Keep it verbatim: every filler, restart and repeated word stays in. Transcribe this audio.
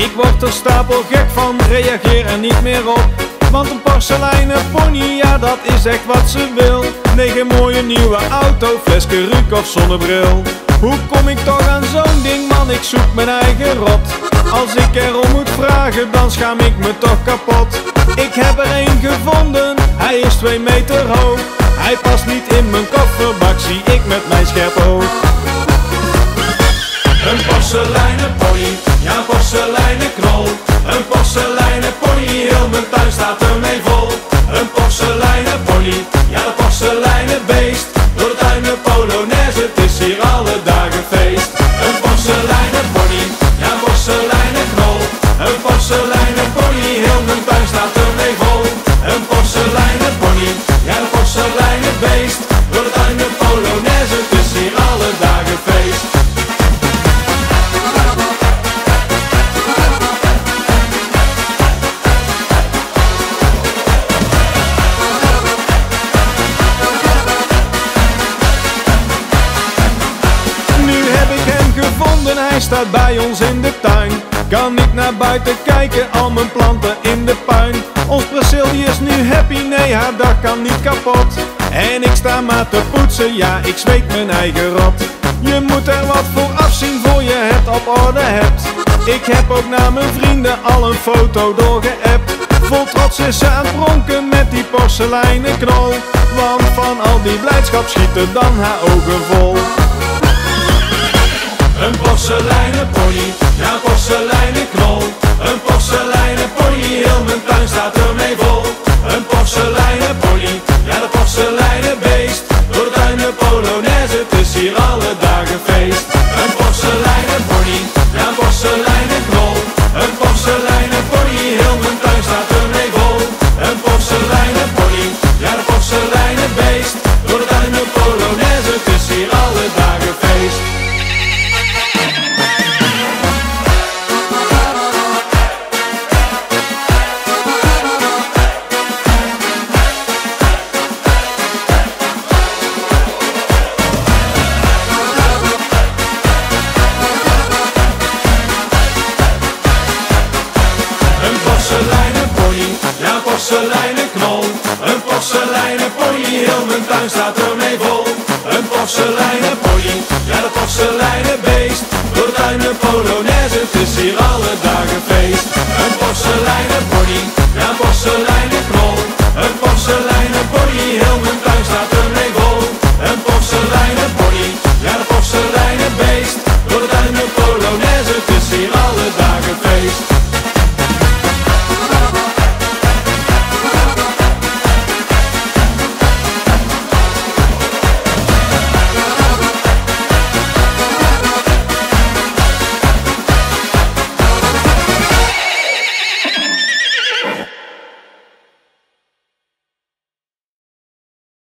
Ik word er stapelgek van, reageer er niet meer op. Want een porseleinen pony, ja dat is echt wat ze wil. Nee, geen mooie nieuwe auto, flesje Ruuk of zonnebril. Hoe kom ik toch aan zo'n ding, man, ik zoek mijn eigen rot. Als ik erom moet vragen, dan schaam ik me toch kapot. Ik heb er één gevonden, hij is twee meter hoog. Hij past niet in mijn kofferbak, zie ik met mijn scherp oog. Een porseleinen pony, ja een porseleinen knol. Een porseleinen pony, heel mijn tuin staat ermee vol. Een porseleinen pony, ja een porseleinen beest. Door de tuin een polonaise, het is hier alle dagen feest. Een porseleinen pony, ja een porseleinen knol. Een porseleinen pony, heel mijn tuin staat ermee vol. Een porseleinen pony, ja een porseleinen beest. Door de tuin een polonaise, het is hier alle dagen feest. Hij staat bij ons in de tuin. Kan niet naar buiten kijken, al mijn planten in de puin. Ons perceel die is nu happy, nee haar dak kan niet kapot. En ik sta maar te poetsen, ja ik zweet mijn eigen rot. Je moet er wat voor afzien voor je het op orde hebt. Ik heb ook naar mijn vrienden al een foto doorgeappt. Vol trots is ze aan het pronken met die porseleinen knol. Want van al die blijdschap schieten dan haar ogen vol. Een porseleinen pony, ja een porseleinen knol. Een porseleinen pony, heel mijn tuin staat ermee vol. Een porseleinen pony, ja de porseleinen beest. Door de tuin een polonaise, het is hier alle dagen feest. Een porseleinen pony, ja een porseleinen knol. Een porseleinen pony, heel mijn tuin staat ermee vol. Een porseleinen pony, ja de porseleinen beest. Door de tuin een polonaise, het is hier alle dagen feest. Ja een porseleinen knol. Een porseleinen pony, heel mijn tuin staat ermee vol. Een porseleinen pony, ja de porseleinen beest. Door de tuin een polonaise,